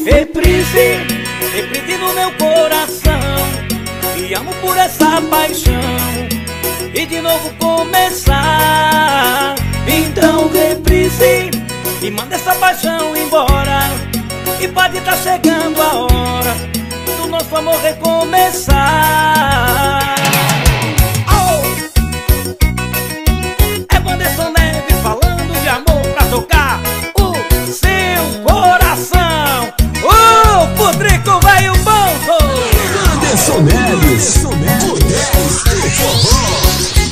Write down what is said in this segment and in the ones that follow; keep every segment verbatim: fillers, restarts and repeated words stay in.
Reprise, reprise no meu coração, te amo por essa paixão, e de novo começar. Então reprise, e manda essa paixão embora, e pode tá chegando a hora do nosso amor recomeçar. Oh! É Wanderson Neves falando de amor pra tocar o seu coração. O Putrico veio bonzo. Wanderson Neves, o dez de forró.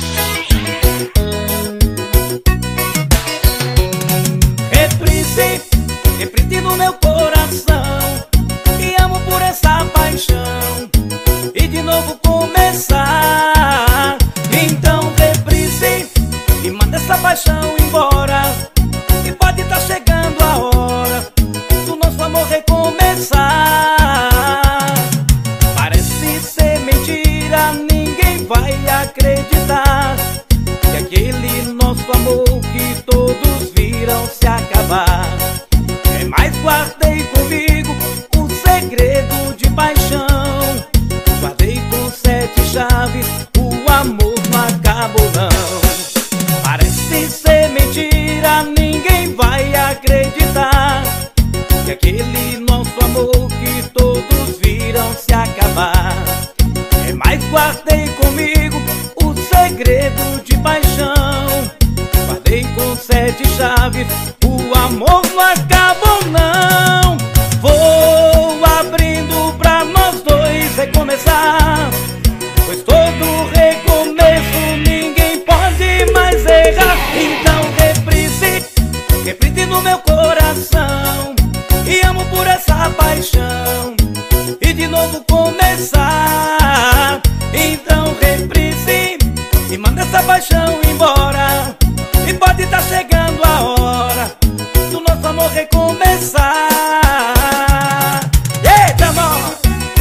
Reprise, reprise no meu coração, te amo por essa paixão, e de novo começar. Então reprise, e manda essa paixão embora, e pode tá chegando a hora do nosso amor recomeçar. Parece ser mentira, ninguém vai acreditar que aquele nosso amor que todos viram se acabar. É, mas guardei comigo o segredo de paixão, guardei com sete chaves, o amor não acabou não. Parece ser mentira, ninguém vai acreditar que aquele nosso amor que todos viram se acabar. É, mas guardei comigo o segredo de paixão, guardei com sete chaves, o amor não acabou não. Vou abrindo pra nós dois recomeçar, pois todo recomeço ninguém pode mais errar. Então reprise, reprise no meu coração, e amo por essa paixão, e de novo começar. Então reprise, e manda essa paixão embora, e pode tá chegando a hora do nosso amor recomeçar. Eita, amor!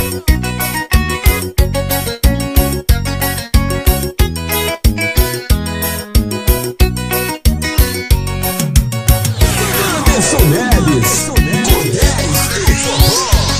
Wanderson Neves, o dez de forró.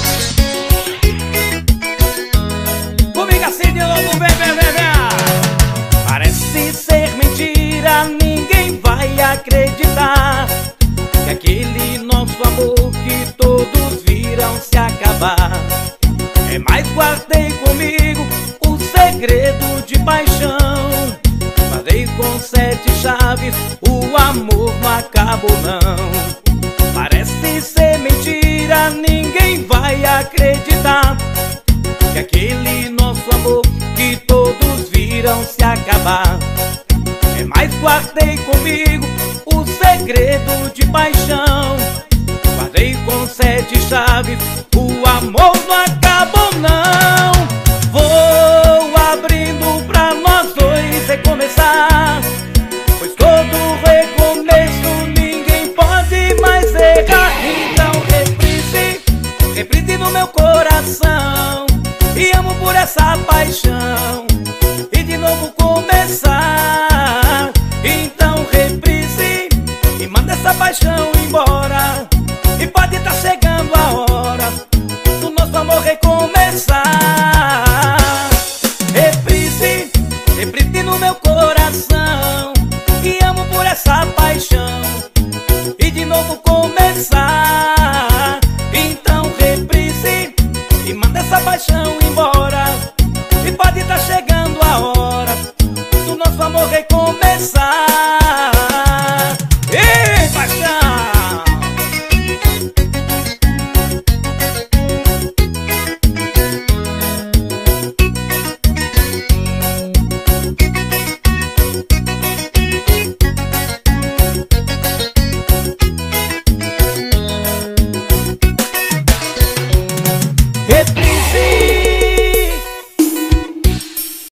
Comigo assim de novo, vem, vem, vem, vem. Parece ser mentira, ninguém vai acreditar que aquele nosso amor que todos viram se acabar. É, mas guardei comigo o segredo de paixão, guardei com sete chaves, o amor não acabou não. Parece ser mentira, ninguém vai acreditar que aquele nosso amor que todos viram se acabar. É, mas guardei comigo o segredo de paixão, guardei com sete chaves, o amor não acabou não. Vou abrindo pra nós dois recomeçar, pois todo recomeço ninguém pode mais errar. Então reprise, reprise no meu coração, e amo por essa paixão, e de novo começar. Então reprise, e manda essa paixão embora, e pode tá chegando a hora do nosso amor recomeçar. Reprise, reprise no meu coração, e amo por essa paixão, e de novo começar. Então reprise, e manda essa paixão embora, e pode tá chegando a hora do nosso amor recomeçar.